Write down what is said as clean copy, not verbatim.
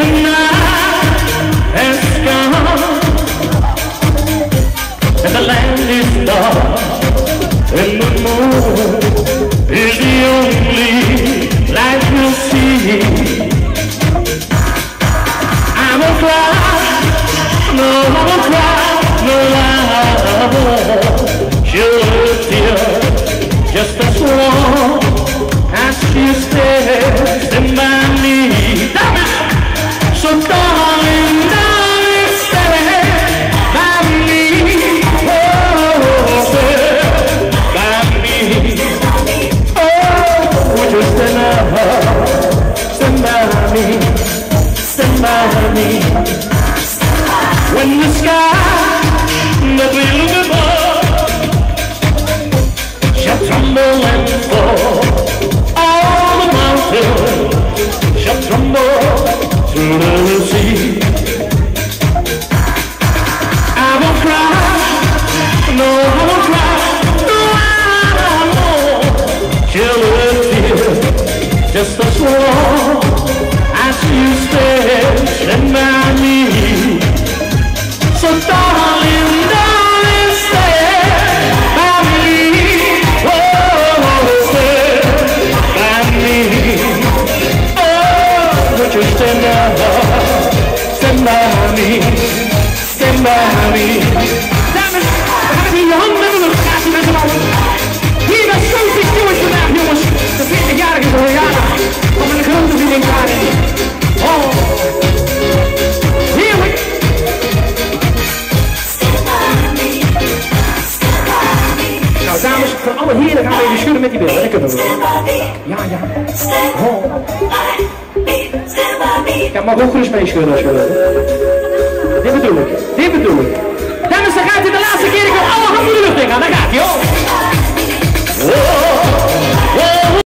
the night has gone, and the land is dark, and the moon is the only light we'll see. I won't cry, no, I won't cry, no, I won't shed a tear, just as long as you stand by me. So darling, darling, stand by me. Oh, stand by me. Oh, would you stand by me? Stand by me. When the sky that we look above shall tremble and fall, all the mountains shall tremble to the sea. I won't cry, no, I won't cry, no, I won't shed a tear, just as long as you stand by me. So darling, darling, stand by me. Oh, stand by me. Oh, would you stand by me? Stand by me. Dames, hebben die handen in de locatie met z'n allen. Hier bij Sophie Stewart vandaag, jongens. De 40-jarige verjaardag van mijn grote vriendin Karin. Oh, heerlijk. Nou, dames, voor alle heren gaan we even schudden met die beelden. Dat kunnen we wel. Ja, ja. Oh. Ja, mag ook gerust mee schudden als je wil. Dit bedoel ik.